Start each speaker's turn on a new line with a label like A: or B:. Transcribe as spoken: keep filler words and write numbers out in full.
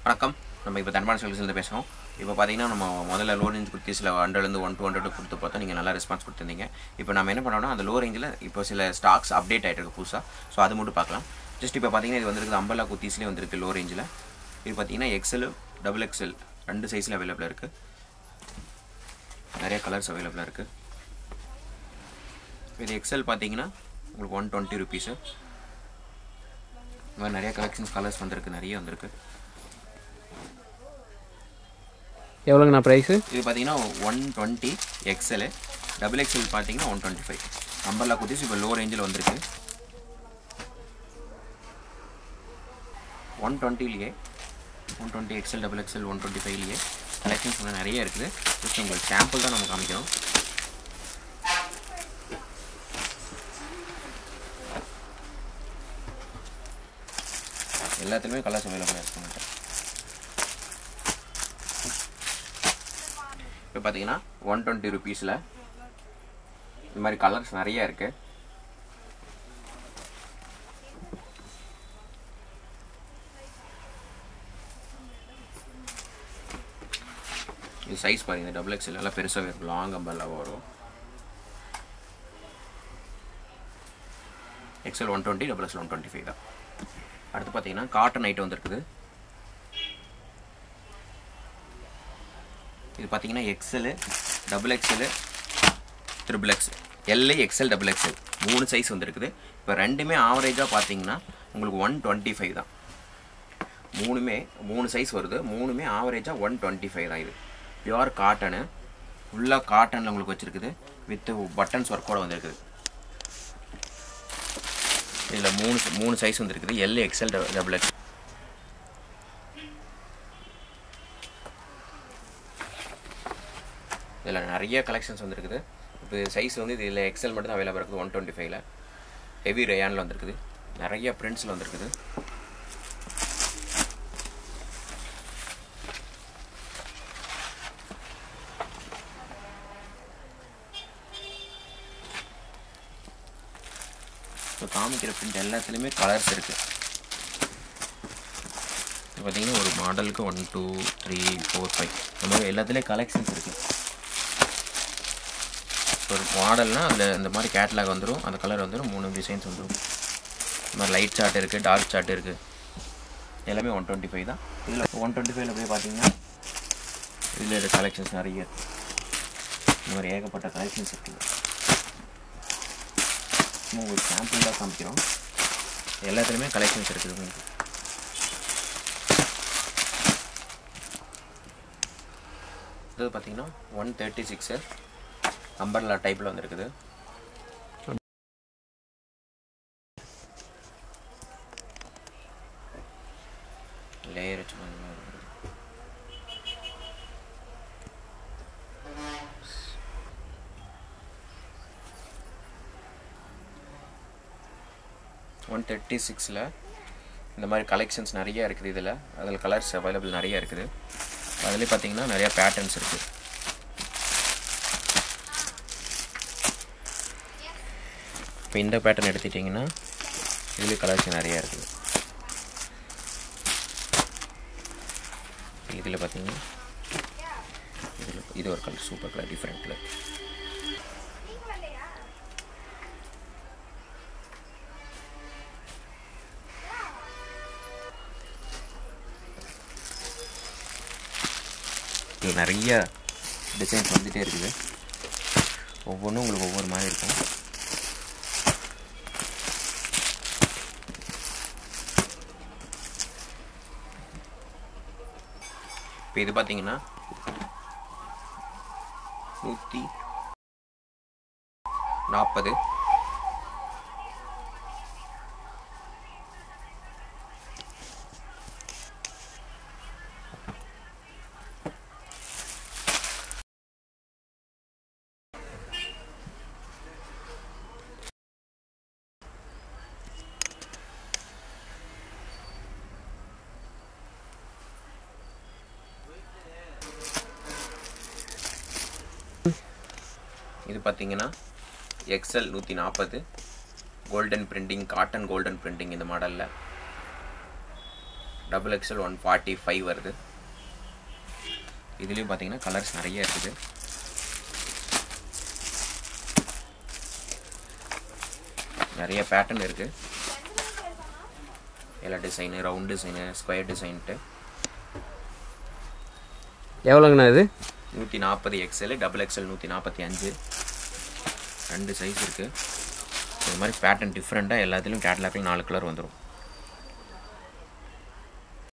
A: வணக்கம். நம்ம இப்போ தன்மான சொல்யூஷன்ல பேசுகிறோம். இப்போ பார்த்தீங்கன்னா நம்ம முதல்ல லோ ரேஞ்ச் குர்த்திஸில் ஹண்ட்ரட்லேருந்து ஒன் டூ ஹண்ட்ரட் கொடுத்து பார்த்தோம். நீங்கள் நல்லா ரெஸ்பான்ஸ் கொடுத்துருந்தீங்க. இப்போ நம்ம என்ன பண்ணோம்னா அந்த லோ ரேஞ்சில் இப்போ சில ஸ்டாக்ஸ் அப்டேட் ஆகிட்டு இருக்கு புதுசாக. ஸோ அது மட்டும் பார்க்கலாம். ஜஸ்ட் இப்போ பார்த்தீங்கன்னா இது வந்துருக்கு அம்பர்லா குர்த்திஸ்லேயே வந்துருக்கு லோ ரேஞ்சில். இது பார்த்தீங்கன்னா எக்ஸ்எல் டபுள் எக்ஸ்எல் ரெண்டு சைஸில் அவைலபிளாக இருக்குது. நிறைய கலர்ஸ் அவைலபிளாக இருக்குது. இது எக்ஸ்எல் பார்த்தீங்கன்னா உங்களுக்கு ஒன் டுவெண்ட்டி ருபீஸு. இந்த மாதிரி நிறைய கலெக்ஷன்ஸ் கலர்ஸ் வந்திருக்கு, நிறைய வந்திருக்கு.
B: எவ்வளோங்கண்ணா ப்ரைஸு?
A: இது பார்த்தீங்கன்னா one twenty XL, double XL பார்த்தீங்கன்னா one twenty five. Umbrella kurtis இப்போ லோ ரேஞ்சில் வந்திருக்கு. ஒன் டுவெண்ட்டிலேயே one twenty XL double XL one twenty ஃபைவ்லேயே கலெக்ஷன்ஸ் வந்து நிறைய இருக்குது. ஜஸ்ட் உங்களுக்கு சாம்பிள் தான் நம்ம காமிக்கிறோம். எல்லாத்துலேயுமே கலர்ஸ் அவைலபிளாக இருக்குங்க. இப்போ பார்த்தீங்கன்னா ஒன் டுவெண்ட்டி ருபீஸில் இந்த மாதிரி கலர்ஸ் நிறைய இருக்குது. இது சைஸ் பாருங்க, டபுள் எக்ஸ்எல் எல்லாம் பெருசாக இருக்கும், லாங் அம்பர்லாக வரும். XL one twenty, double XL one twenty five தான். அடுத்து பார்த்தீங்கன்னா காட்டன் ஐட்டம் வந்துருக்குது. இது பார்த்தீங்கன்னா XL double XL triple X L XL double XL மூணு சைஸ் வந்துருக்குது. இப்போ ரெண்டுமே ஆவரேஜாக பார்த்தீங்கன்னா உங்களுக்கு ஒன் டுவெண்ட்டி ஃபைவ் தான். மூணுமே மூணு சைஸ் வருது. மூணுமே ஆவரேஜாக ஒன் டுவெண்ட்டி ஃபைவ் தான். இது பியூர் காட்டனு, ஃபுல்லாக காட்டனில் உங்களுக்கு வச்சுருக்குது. வித்து பட்டன்ஸ் ஒர்க்கோட வந்துருக்குது. இதில் மூணு மூணு சைஸ் வந்துருக்குது. L XL double X. இதில் நிறைய கலெக்ஷன்ஸ் வந்துருக்குது. இப்போ சைஸ் வந்து இதில் எக்ஸ்எல் மட்டும் தான் அவைலபிள் இருக்குது. ஒன் டுவெண்ட்டி ஃபைவ்ல ஹெவி ரேயானில் வந்துருக்குது. நிறைய பிரிண்ட்ஸில் வந்துருக்குது. இப்போ காமிக்கிற பிரிண்ட் எல்லாத்துலேயுமே கலர்ஸ் இருக்குது. இப்போ பார்த்தீங்கன்னா ஒரு மாடலுக்கு one two three four five இந்த மாதிரி எல்லாத்துலேயும் கலெக்ஷன்ஸ் இருக்குது. ஒரு மாடல்னால் அதில் இந்த மாதிரி கேட்லாக் வந்துடும். அந்த கலர் வந்துடும். மூணு டிசைன்ஸ் வந்துடும். இந்த மாதிரி லைட் சார்ட் இருக்குது, டார்க் சார்ட் இருக்குது. எல்லாமே ஒன் டுவெண்ட்டி ஃபைவ் தான். இதில் ஒன் டுவெண்ட்டி ஃபைவ்ல போய் பார்த்தீங்கன்னா இதில் இருக்க கலெக்ஷன்ஸ் நிறைய இந்த மாதிரி ஏகப்பட்ட கலெக்ஷன்ஸ் இருக்குது. உங்களுக்கு சாம்பிள் தான் காமிக்கிறோம். எல்லாத்துலேயுமே கலெக்ஷன்ஸ் இருக்குது உங்களுக்கு. இது பார்த்தீங்கன்னா ஒன் தேர்ட்டி சிக்ஸு அம்பர்லா டைப்பில் வந்துருக்குது. லேயர் வச்சு ஒன் தேர்ட்டி சிக்ஸில் இந்த மாதிரி கலெக்ஷன்ஸ் நிறைய இருக்குது. இதில் அதில் கலர்ஸ் அவைலபிள் நிறைய இருக்குது. அதிலே பார்த்தீங்கன்னா நிறையா பேட்டர்ன்ஸ் இருக்குது. இப்போ இந்த பேட்டர்ன் எடுத்துட்டிங்கன்னா இதில் கலர்ஸ் நிறையா இருக்குது. இதில் பார்த்தீங்கன்னா இதில் இது ஒரு colour, super colour, different colour. இதில் நிறைய டிசைன்ஸ் வந்துகிட்டே இருக்குது. ஒவ்வொன்றும் உங்களுக்கு ஒவ்வொரு மாதிரி இருக்கும். இப்போ இது பார்த்தீங்கன்னா நூற்றி நாற்பது. இது பார்த்தீங்கன்னா எக்ஸ்எல் நூற்றி நாற்பது golden printing, cotton golden printing இந்த மாடலில். Double XL one forty five வருது. இதுலேயும் பார்த்தீங்கன்னா கலர்ஸ் நிறைய இருக்குது. நிறைய பேட்டர்ன் இருக்குது. எல்லா டிசைனு, ரவுண்ட் டிசைனு, ஸ்கொயர் டிசைன்ட்டு.
B: எவ்வளோங்கண்ணா இது?
A: நூற்றி நாற்பது எக்ஸ்எல், டபுள் எக்ஸ்எல் நூற்றி நாற்பத்தி அஞ்சு, ரெண்டு சைஸ் இருக்குது. இது மாதிரி பேட்டர்ன் டிஃப்ரெண்ட்டாக எல்லாத்துலேயும் கேட்லாக்கில் நாலு கலர் வந்துடும்.